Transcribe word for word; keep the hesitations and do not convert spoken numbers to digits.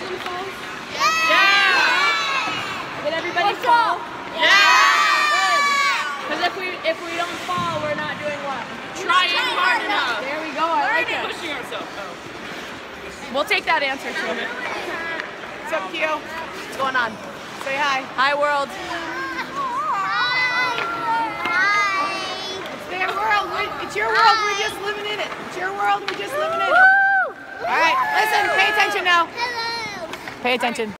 everybody falls? Yeah! Did everybody fall? Yeah! Good. Because if we if we don't fall, we're not doing what? Trying hard enough. There we go. I like it. Pushing ourselves. Oh. We'll take that answer too. What's up, Q? What's going on? Say hi. Hi, world. It's their world. We're, it's your world. We're just living in it. It's your world. We're just living in it. All right. Listen. Pay attention now. Pay attention.